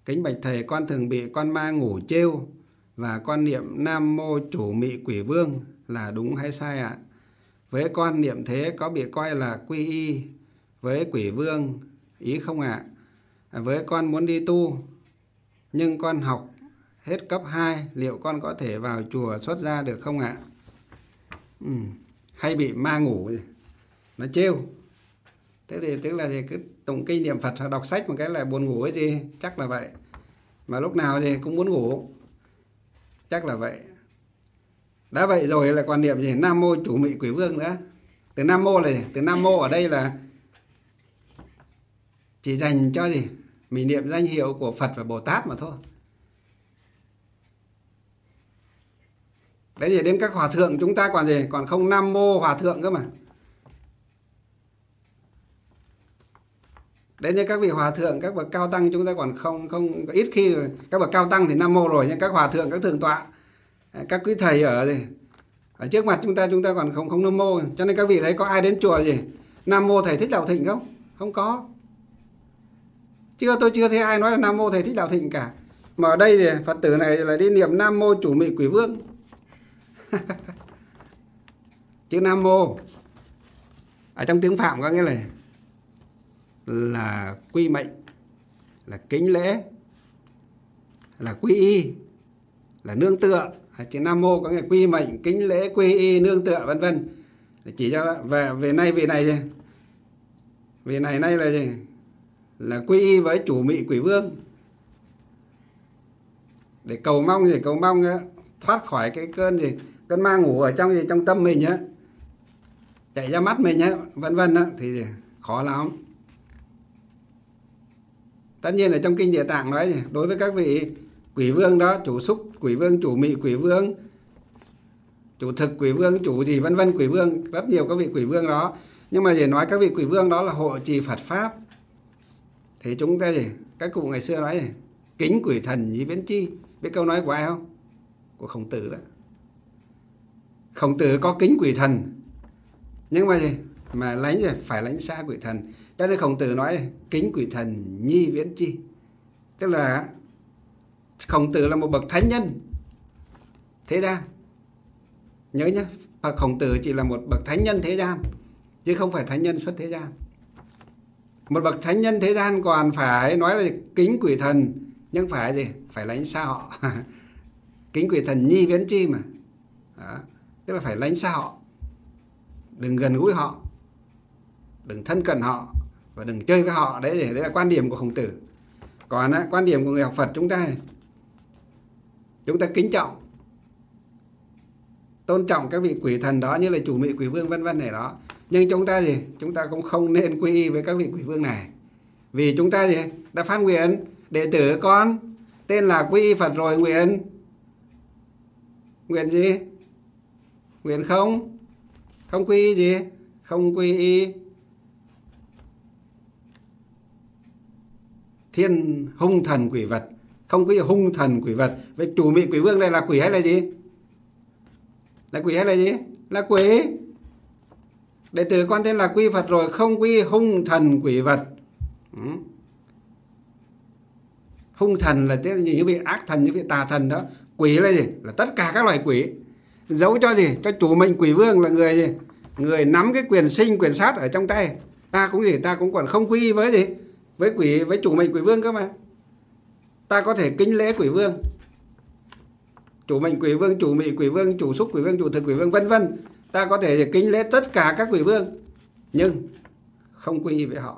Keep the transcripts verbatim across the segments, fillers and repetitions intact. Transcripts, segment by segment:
Kính bạch thầy, con thường bị con ma ngủ trêu và con niệm Nam Mô Chủ Mị Quỷ Vương là đúng hay sai ạ? Với con niệm thế có bị coi là quy y với quỷ vương ý không ạ? Với con muốn đi tu nhưng con học hết cấp hai, liệu con có thể vào chùa xuất gia được không ạ? Ừ. Hay bị ma ngủ nó trêu. Thế thì tức là thì cứ tụng kinh niệm Phật hoặc đọc sách một cái là buồn ngủ ấy gì, chắc là vậy. Mà lúc nào thì cũng muốn ngủ, chắc là vậy. Đã vậy rồi là còn niệm gì Nam Mô Chủ Mị Quỷ Vương nữa. Từ Nam Mô này, từ Nam Mô ở đây là chỉ dành cho gì mình niệm danh hiệu của Phật và Bồ Tát mà thôi. Đấy thì đến các hòa thượng chúng ta còn gì, còn không Nam Mô hòa thượng cơ mà. Đấy như các vị hòa thượng, các bậc cao tăng chúng ta còn không không ít khi rồi. Các bậc cao tăng thì Nam Mô rồi, nhưng các hòa thượng, các thượng tọa, các quý thầy ở gì ở trước mặt chúng ta chúng ta còn không không Nam Mô. Cho nên các vị thấy có ai đến chùa gì Nam Mô Thầy Thích Đạo Thịnh không? Không có. Chưa, tôi chưa thấy ai nói là Nam Mô Thầy Thích Đạo Thịnh cả. Mà ở đây thì Phật tử này là đi niệm Nam Mô Chủ Mị Quỷ Vương. Chữ Nam Mô ở trong tiếng Phạm có nghĩa là là quy mệnh, là kính lễ, là quy y, là nương tựa. Chữ Nam Mô có nghĩa là quy mệnh, kính lễ, quy y, nương tựa vân vân. Chỉ cho về về nay vị này gì? Vị này nay là gì? Là quy y với Chủ Mị Quỷ Vương. Để cầu mong gì? Cầu mong thoát khỏi cái cơn gì? Cơn ma ngủ ở trong gì trong tâm mình á, chạy ra mắt mình á, vân vân á, thì khó lắm. Tất nhiên ở trong kinh Địa Tạng nói gì? Đối với các vị quỷ vương đó, chủ xúc quỷ vương, chủ mị quỷ vương, chủ thực quỷ vương, chủ gì vân vân quỷ vương, rất nhiều các vị quỷ vương đó. Nhưng mà để nói các vị quỷ vương đó là hộ trì Phật pháp, thì chúng ta gì? Các cụ ngày xưa nói gì? Kính quỷ thần như viễn chi. Biết câu nói của ai không? Của Khổng Tử đó. Khổng Tử có kính quỷ thần, nhưng mà gì? Mà lánh gì? Phải lánh xa quỷ thần. Cho nên Khổng Tử nói kính quỷ thần nhi viễn chi. Tức là Khổng Tử là một bậc thánh nhân thế gian. Nhớ nhé, Khổng Tử chỉ là một bậc thánh nhân thế gian, chứ không phải thánh nhân xuất thế gian. Một bậc thánh nhân thế gian còn phải nói là kính quỷ thần, nhưng phải gì? Phải lánh xa họ. Kính quỷ thần nhi viễn chi mà. Đó. Tức là phải lánh xa họ, đừng gần gũi họ, đừng thân cận họ và đừng chơi với họ. Đấy, đấy là quan điểm của Khổng Tử. Còn á, quan điểm của người học Phật chúng ta, chúng ta kính trọng, tôn trọng các vị quỷ thần đó như là chủ mị quỷ vương vân vân này đó. Nhưng chúng ta gì? Chúng ta cũng không nên quy y với các vị quỷ vương này. Vì chúng ta gì? Đã phát nguyện đệ tử con tên là quy y Phật rồi, nguyện nguyện gì? Nguyện không không quy y gì? Không quy y thiên hung thần quỷ vật, không quy y hung thần quỷ vật. Vậy chủ mị quỷ vương đây là quỷ hay là gì? Là quỷ hay là gì? Là quỷ. Đệ tử con tên là quy Phật rồi, không quy hung thần quỷ vật. Ừ. Hung thần là những vị ác thần, những vị tà thần đó. Quỷ là gì? Là tất cả các loài quỷ. Giấu cho gì? Cho chủ mệnh quỷ vương là người gì? Người nắm cái quyền sinh, quyền sát ở trong tay. Ta cũng gì? Ta cũng còn không quy với gì? Với quỷ, với chủ mệnh quỷ vương cơ mà. Ta có thể kính lễ quỷ vương, chủ mệnh quỷ vương, chủ mị quỷ vương, chủ xúc quỷ vương, chủ thực quỷ vương vân vân. Ta có thể kính lễ tất cả các quỷ vương, nhưng không quy y với họ.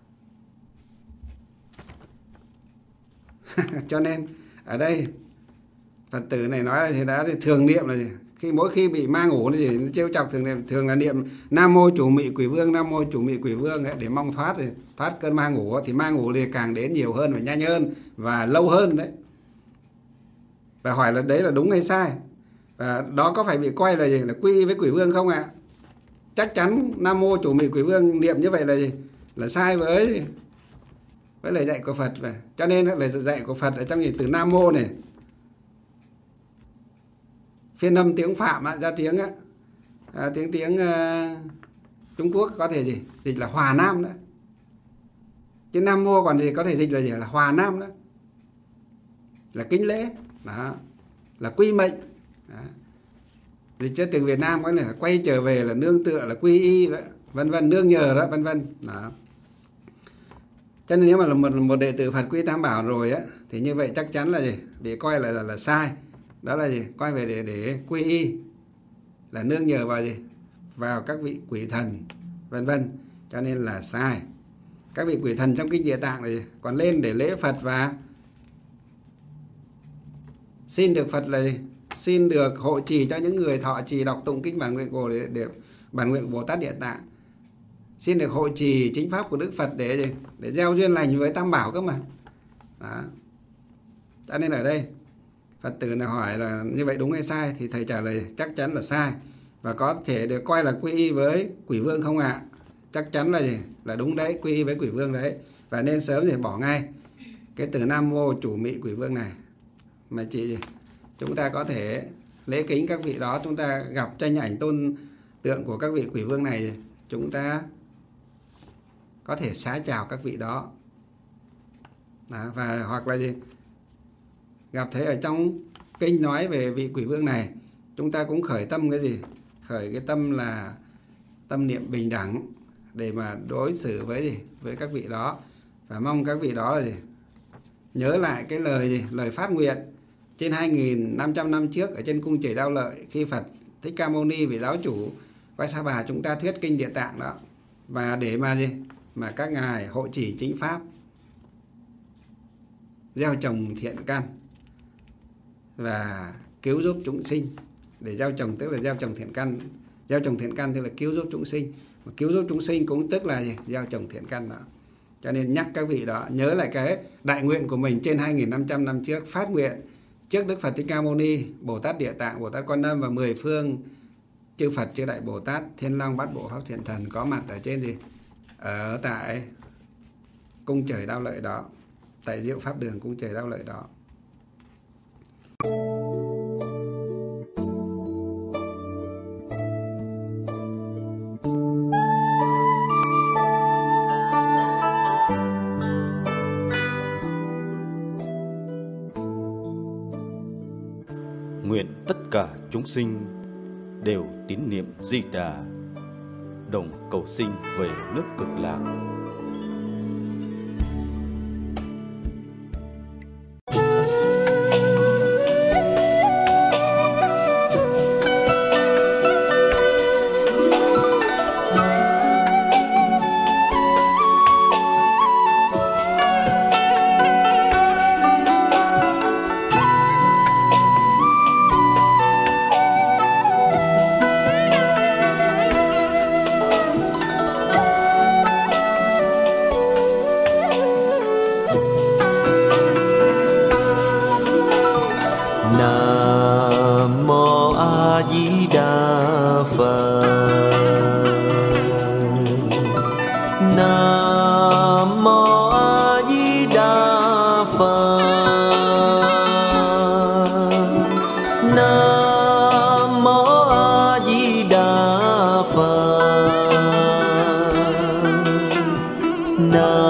Cho nên ở đây Phật tử này nói là thì đã thì thường niệm là gì? Khi mỗi khi bị ma ngủ thì nó trêu chọc thường niệm, thường là niệm Nam Mô Chủ Mị Quỷ Vương, Nam Mô Chủ Mị Quỷ Vương ấy, để mong thoát thì thoát cơn ma ngủ. Thì ma ngủ thì càng đến nhiều hơn và nhanh hơn và lâu hơn đấy. Và hỏi là đấy là đúng hay sai, và đó có phải bị coi là gì? Là quy y với quỷ vương không ạ? À? Chắc chắn Nam Mô Chủ Mị Quỷ Vương niệm như vậy là gì? Là sai với với lời dạy của Phật. Và cho nên lời dạy của Phật ở trong gì từ Nam Mô này, phiên âm tiếng Phạm á, ra tiếng á, à, tiếng tiếng uh, Trung Quốc có thể gì dịch là Hòa Nam đó, chứ Nam Mô còn gì có thể dịch là gì? Là Hòa Nam đó. là kính lễ, đó, là quy mệnh. Đó. Dịch chất từ Việt Nam có thể là quay trở về, là nương tựa, là quy y đó, vân vân, nương nhờ đó, vân vân. Đó. Cho nên nếu mà là một, một đệ tử Phật quy Tam Bảo rồi á, thì như vậy chắc chắn là gì? Bị coi là, là là sai. Đó là gì? Coi về để để quy y, là nương nhờ vào gì? Vào các vị quỷ thần, vân vân. Cho nên là sai. Các vị quỷ thần trong kinh Địa Tạng này còn lên để lễ Phật và xin được Phật là gì? Xin được hộ trì cho những người thọ trì đọc tụng kinh bản nguyện của để, để bản nguyện của Bồ Tát Địa Tạng, xin được hộ trì chính pháp của Đức Phật để gì? Để gieo duyên lành với Tam Bảo cơ mà. Đó. Cho nên ở đây Phật tử nào hỏi là như vậy đúng hay sai thì thầy trả lời chắc chắn là sai, và có thể được coi là quy y với quỷ vương không ạ? À? Chắc chắn là gì? Là đúng đấy, quy y với quỷ vương đấy, và nên sớm thì bỏ ngay cái từ Nam Mô Chủ Mị Quỷ Vương này, mà chỉ gì? Chúng ta có thể lễ kính các vị đó, chúng ta gặp tranh ảnh tôn tượng của các vị quỷ vương này, chúng ta có thể xá chào các vị đó. Đó, và hoặc là gì? Gặp thấy ở trong kinh nói về vị quỷ vương này, chúng ta cũng khởi tâm cái gì? Khởi cái tâm là tâm niệm bình đẳng để mà đối xử với gì? Với các vị đó, và mong các vị đó là gì? Nhớ lại cái lời gì? Lời phát nguyện trên hai nghìn năm trăm năm trước ở trên cung Trời Đao Lợi, khi Phật Thích Ca Mâu Ni vị giáo chủ Quay Sa Bà chúng ta thuyết kinh Địa Tạng đó, và để mà gì? Mà các ngài hộ trì chính pháp, gieo trồng thiện căn và cứu giúp chúng sinh. Để gieo trồng tức là gieo trồng thiện căn, gieo trồng thiện căn tức là cứu giúp chúng sinh, mà cứu giúp chúng sinh cũng tức là gì? Gieo trồng thiện căn đó. Cho nên nhắc các vị đó nhớ lại cái đại nguyện của mình trên hai nghìn năm trăm năm trước, phát nguyện trước Đức Phật Thích Ca Mâu Ni, Bồ Tát Địa Tạng, Bồ Tát Quan Âm và mười phương chư Phật chư Đại Bồ Tát, Thiên Long Bát Bộ Pháp Thiện Thần có mặt ở trên gì? Ở tại cung Trời Đao Lợi đó, tại Diệu Pháp Đường cung Trời Đao Lợi đó. Nguyện tất cả chúng sinh đều tín niệm Di Đà, đồng cầu sinh về nước Cực Lạc. Nam Mô A Di Đà Phật. Nam Mô A Di Đà Phật. Nam Mô A Di Đà Phật. Nam